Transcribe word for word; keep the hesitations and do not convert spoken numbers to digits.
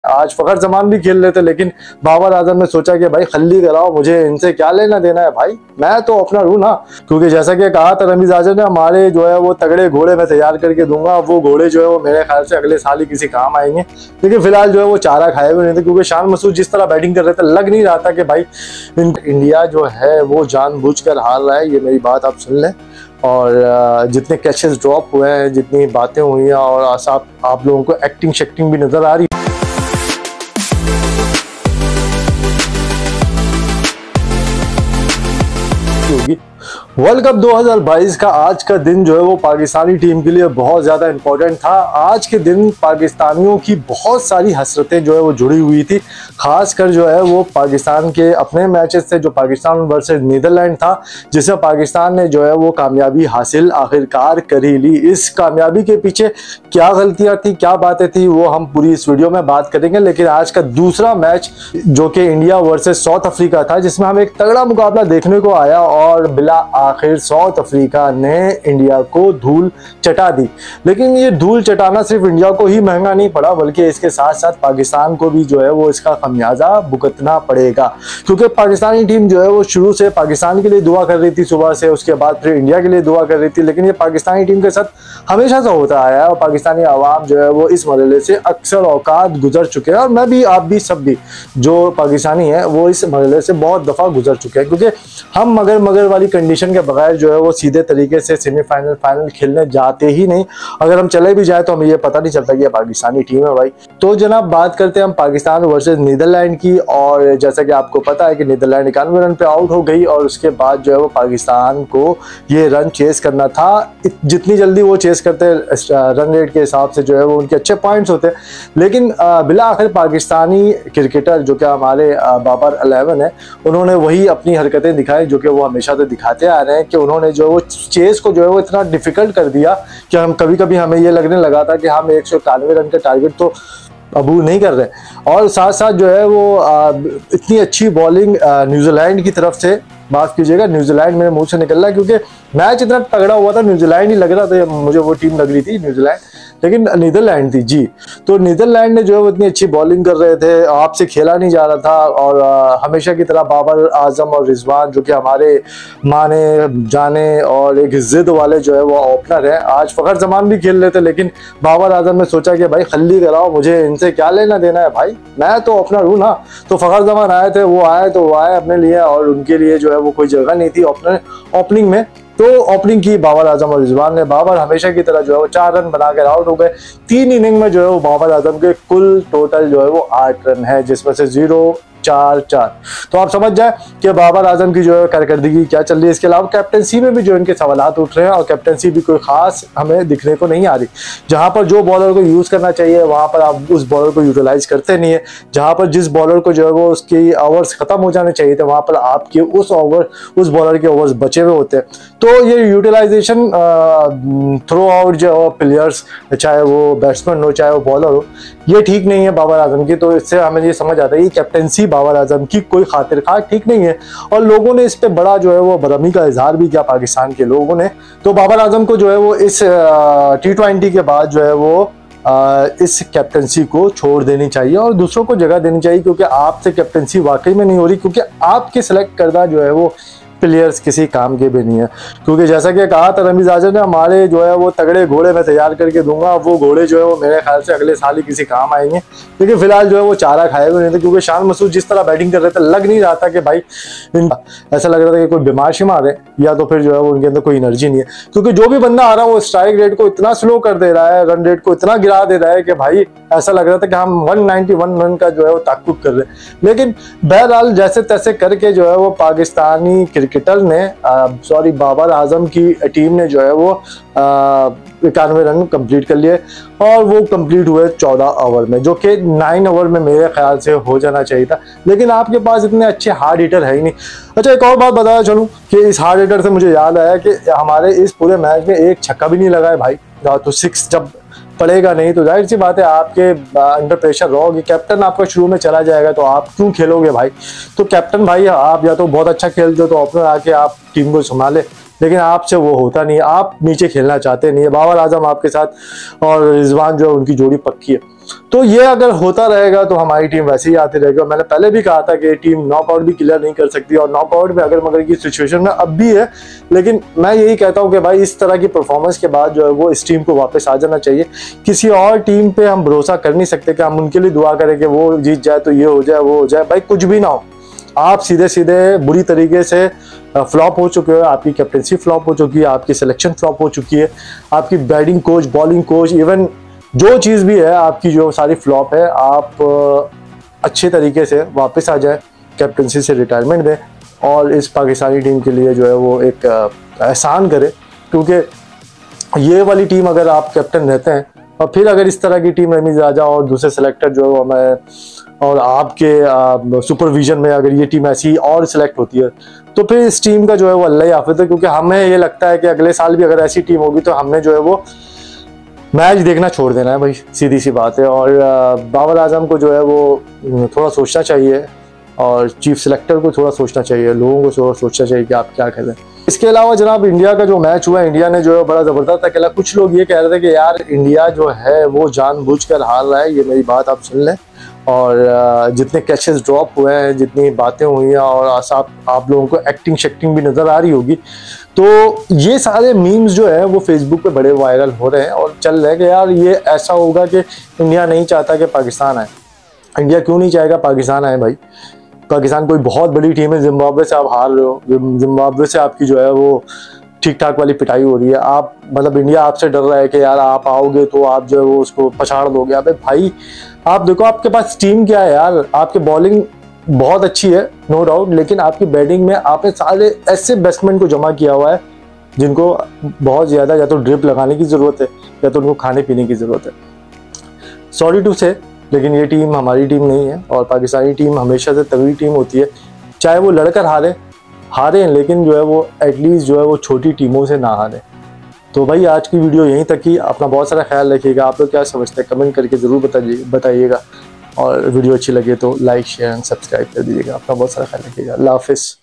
आज फखर जमान भी खेल रहे थे, लेकिन बाबर आजम ने सोचा कि भाई खल्ली कराओ, मुझे इनसे क्या लेना देना है भाई, मैं तो अपना रू ना। क्योंकि जैसा कि कहा था रमीज आजम ने, हमारे जो है वो तगड़े घोड़े मैं तैयार करके दूंगा, वो घोड़े जो है वो मेरे ख्याल से अगले साल ही किसी काम आएंगे। लेकिन फिलहाल जो है वो चारा खाए हुए नहीं थे, क्योंकि शान मसूद जिस तरह बैटिंग कर रहे थे लग नहीं रहा था कि भाई इंडिया जो है वो जानबूझकर हार रहा है। ये मेरी बात आप सुन लें। और जितने कैचेस ड्रॉप हुए हैं, जितनी बातें हुई हैं, और आप, आप लोगों को एक्टिंग शेक्टिंग भी नजर आ रही होगी। वर्ल्ड कप दो हज़ार बाईस का आज का दिन जो है वो पाकिस्तानी टीम के लिए बहुत ज़्यादा इंपॉर्टेंट था। आज के दिन पाकिस्तानियों की बहुत सारी हसरतें जो है वो जुड़ी हुई थी, खासकर जो है वो पाकिस्तान के अपने मैचेस से, जो पाकिस्तान वर्सेस नीदरलैंड था, जिसमें पाकिस्तान ने जो है वो कामयाबी हासिल आखिरकार कर ही ली। इस कामयाबी के पीछे क्या गलतियाँ थी, क्या बातें थी, वो हम पूरी इस वीडियो में बात करेंगे। लेकिन आज का दूसरा मैच जो कि इंडिया वर्सेस साउथ अफ्रीका था, जिसमें हमें एक तगड़ा मुकाबला देखने को आया, और बिला आखिर साउथ अफ्रीका ने इंडिया को धूल चटा दी। लेकिन ये धूल चटाना सिर्फ इंडिया को ही महंगा नहीं पड़ा, बल्कि इसके साथ साथ पाकिस्तान को भी जो है वो इसका खमियाजा भुगतना पड़ेगा। क्योंकि पाकिस्तानी टीम जो है वो शुरू से पाकिस्तान के लिए दुआ कर रही थी सुबह से, उसके बाद फिर इंडिया के लिए दुआ कर रही थी। लेकिन ये पाकिस्तानी टीम के साथ हमेशा से होता आया है, और पाकिस्तानी आवाम जो है वो इस मरहले से अक्सर औकात गुजर चुके हैं। और मैं भी, आप भी, सब भी जो पाकिस्तानी है वो इस मरहले से बहुत दफा गुजर चुके हैं। क्योंकि हम मगर मगर वाली कंडीशन के बगैर जो है वो सीधे तरीके से सेमीफाइनल फाइनल खेलने जाते ही नहीं। अगर हम चले भी जाए तो हमें ये पता नहीं चलता कि ये पाकिस्तानी टीम है भाई। तो जनाब बात करते हैं हम पाकिस्तान वर्सेस नीदरलैंड की। और जैसा कि आपको पता है कि नीदरलैंड इक्यानवे रन पे आउट हो गई, और उसके बाद जो है वो पाकिस्तान को ये रन चेस करना था। जितनी जल्दी वो चेस करते रन रेट के हिसाब से जो है वो उनके अच्छे पॉइंट्स होते। लेकिन बिला आखिर पाकिस्तानी क्रिकेटर जो कि हमारे बाबर अलेवन है, उन्होंने वही अपनी हरकतें दिखाई जो कि वो हमेशा से दिखाते आ रहे हैं, कि उन्होंने जो वो चेस को जो है वो इतना डिफिकल्ट कर दिया कि हम कभी कभी हमें ये लगने लगा था कि हम एक सौ इक्यानवे रन का टारगेट तो अबूल नहीं कर रहे। और साथ साथ जो है वो आ, इतनी अच्छी बॉलिंग न्यूजीलैंड की तरफ से, माफ कीजिएगा न्यूजीलैंड मेरे मुंह से निकल रहा है क्योंकि मैच इतना तगड़ा हुआ था, न्यूजीलैंड ही लग रहा था मुझे, वो टीम लग रही थी न्यूजीलैंड, लेकिन नीदरलैंड थी जी। तो नीदरलैंड ने जो है वो इतनी अच्छी बॉलिंग कर रहे थे, आपसे खेला नहीं जा रहा था। और आ, हमेशा की तरह बाबर आजम और रिजवान जो कि हमारे माने जाने और एक जिद वाले जो है वो ओपनर है, आज फखर जमान भी खेल रहे थे, लेकिन बाबर आजम ने सोचा कि भाई खल्ली कराओ, मुझे इनसे क्या लेना देना है भाई, मैं तो ओपनर हूँ ना। तो फखर जमान आए थे, वो आए तो वो आए अपने लिए, और उनके लिए जो है वो कोई जगह नहीं थी ओपनर ओपनिंग में। तो ओपनिंग की बाबर आजम और रिजवान ने। बाबर हमेशा की तरह जो है वो चार रन बनाकर आउट हो गए। तीन इनिंग में जो है वो बाबर आजम के कुल टोटल जो है वो आठ रन है, जिसमें से जीरो चार चार। तो आप समझ जाए कि बाबर आजम की जो है कारकर्दगी क्या चल रही है। इसके अलावा कैप्टनसी में भी जो इनके सवालात उठ रहे हैं, और कैप्टनसी भी कोई खास हमें दिखने को नहीं आ रही। जहां पर जो बॉलर को यूज करना चाहिए वहां पर आप उस बॉलर को यूटिलाइज करते नहीं है। जहां पर जिस बॉलर को जो है वो उसकी ओवर्स खत्म हो जाने चाहिए थे, वहां पर आपके उस ओवर उस बॉलर के ओवर्स बचे हुए होते हैं। तो ये यूटिलाइजेशन थ्रू आउट जो प्लेयर्स, चाहे वो बैट्समैन हो चाहे वो बॉलर हो, ये ठीक नहीं है बाबर आजम की। तो इससे हमें ये समझ आता है कि कैप्टनसी बाबर आजम की कोई खातिर खा ठीक नहीं है। और लोगों ने इस पे बड़ा जो है वो बरहमी का इजहार भी किया, पाकिस्तान के लोगों ने। तो बाबर आजम को जो है वो इस टी ट्वेंटी के बाद जो है वो आ, इस कैप्टनसी को छोड़ देनी चाहिए और दूसरों को जगह देनी चाहिए, क्योंकि आपसे कैप्टनसी वाकई में नहीं हो रही, क्योंकि आपके सिलेक्ट करदा जो है वो प्लेयर्स किसी काम के भी नहीं है। क्योंकि जैसा कि कहा था रमीज आजम ने, हमारे जो है वो तगड़े घोड़े मैं तैयार करके दूंगा, वो घोड़े जो है वो मेरे ख्याल से अगले साल ही किसी काम आएंगे। लेकिन फिलहाल जो है वो चारा खाए हुए नहीं थे, क्योंकि शान मसूद जिस तरह बैटिंग कर रहे थे लग नहीं रहा था कि भाई, ऐसा लग रहा था कि कोई बीमार शिमार है, या तो फिर जो है वो उनके अंदर कोई एनर्जी नहीं है। क्योंकि जो भी बंदा आ रहा है वो स्ट्राइक रेट को इतना स्लो कर दे रहा है, रन रेट को इतना गिरा दे रहा है कि भाई ऐसा लग रहा था कि हम एक सौ इक्यानवे रन का जो है वो ताकुब कर रहे हैं। लेकिन बहरहाल जैसे तैसे करके जो है वो पाकिस्तानी क्रिकेटर ने, सॉरी बाबर आजम की टीम ने जो है वो इक्यानवे रन कंप्लीट कर लिए, और वो कंप्लीट हुए चौदह ओवर में, जो कि नाइन ओवर में मेरे ख्याल से हो जाना चाहिए था। लेकिन आपके पास इतने अच्छे हार्ड हिटर है ही नहीं। अच्छा, एक और बात बताया चलूं कि इस हार्ड हिटर से मुझे याद आया कि हमारे इस पूरे मैच में एक छक्का भी नहीं लगा है भाई। तो सिक्स जब पड़ेगा नहीं तो जाहिर सी बात है आपके अंडर प्रेशर रहोगे। कैप्टन आपका शुरू में चला जाएगा तो आप क्यों खेलोगे भाई। तो कैप्टन भाई आप या तो बहुत अच्छा खेलते हो तो ओपनर आके आप टीम को संभाले, लेकिन आपसे वो होता नहीं है, आप नीचे खेलना चाहते नहीं है। बाबर आजम आपके साथ और रिजवान जो है उनकी जोड़ी पक्की है। तो ये अगर होता रहेगा तो हमारी टीम वैसे ही आती रहेगी। और मैंने पहले भी कहा था कि ये टीम नॉकआउट भी क्लियर नहीं कर सकती, और नॉकआउट में अगर मगर की सिचुएशन में अब भी है। लेकिन मैं यही कहता हूँ कि भाई इस तरह की परफॉर्मेंस के बाद जो है वो इस टीम को वापस आ जाना चाहिए। किसी और टीम पे हम भरोसा कर नहीं सकते कि हम उनके लिए दुआ करें कि वो जीत जाए तो ये हो जाए वो हो जाए। भाई कुछ भी ना हो, आप सीधे सीधे बुरी तरीके से फ्लॉप हो चुके हो, आपकी कैप्टनसी फ्लॉप हो चुकी है, आपकी सिलेक्शन फ्लॉप हो चुकी है, आपकी batting coach, bowling coach, even जो चीज़ भी है आपकी जो सारी फ्लॉप है। आप अच्छे तरीके से वापस आ जाए, कैप्टनसी से रिटायरमेंट दें और इस पाकिस्तानी टीम के लिए जो है वो एक एहसान करें। क्योंकि ये वाली टीम अगर आप कैप्टन रहते हैं और फिर अगर इस तरह की टीम रमीज राजा और दूसरे सेलेक्टर जो है मैं और आपके सुपरविजन में अगर ये टीम ऐसी और सिलेक्ट होती है तो फिर इस टीम का जो है वो अल्लाह ही हाफिज़ है। क्योंकि हमें ये लगता है कि अगले साल भी अगर ऐसी टीम होगी तो हमने जो है वो मैच देखना छोड़ देना है भाई, सीधी सी बात है। और बाबर आजम को जो है वो थोड़ा सोचना चाहिए और चीफ सिलेक्टर को थोड़ा सोचना चाहिए, लोगों को थोड़ा सोचना चाहिए कि आप क्या करें। इसके अलावा जनाब इंडिया का जो मैच हुआ, इंडिया ने जो है बड़ा ज़बरदस्त खेला। कुछ लोग ये कह रहे थे कि यार इंडिया जो है वो जानबूझकर हार रहा है, ये मेरी बात आप सुन लें। और जितने कैचेस ड्रॉप हुए हैं, जितनी बातें हुई हैं और आप आप लोगों को एक्टिंग शेक्टिंग भी नज़र आ रही होगी, तो ये सारे मीम्स जो है वो फेसबुक पे बड़े वायरल हो रहे हैं और चल रहे हैं कि यार ये ऐसा होगा कि इंडिया नहीं चाहता कि पाकिस्तान आए। इंडिया क्यों नहीं चाहेगा पाकिस्तान आए भाई? पाकिस्तान कोई बहुत बड़ी टीम है, जिम्बाब्वे से आप हार रहे हो, जिम्बाब्वे से आपकी जो है वो ठीक ठाक वाली पिटाई हो रही है। आप मतलब इंडिया आपसे डर रहा है कि यार आप आओगे तो आप जो है वो उसको पछाड़ दोगे। अबे भाई आप देखो आपके पास टीम क्या है यार, आपकी बॉलिंग बहुत अच्छी है नो डाउट, लेकिन आपकी बैटिंग में आपने सारे ऐसे बैट्समैन को जमा किया हुआ है जिनको बहुत ज़्यादा या तो ड्रिप लगाने की ज़रूरत है या तो उनको खाने पीने की ज़रूरत है। सॉरी टू से, लेकिन ये टीम हमारी टीम नहीं है और पाकिस्तानी टीम हमेशा से तगड़ी टीम होती है, चाहे वो लड़कर हारे हारे लेकिन जो है वो एटलीस्ट जो है वो छोटी टीमों से ना हारे। तो भाई आज की वीडियो यहीं तक ही। अपना बहुत सारा ख्याल रखिएगा। आप लोग क्या समझते हैं कमेंट करके ज़रूर बताइए बताइएगा और वीडियो अच्छी लगे तो लाइक शेयर एंड सब्सक्राइब कर दीजिएगा। अपना बहुत सारा ख्याल रखिएगा। अल्लाह हाफिज़।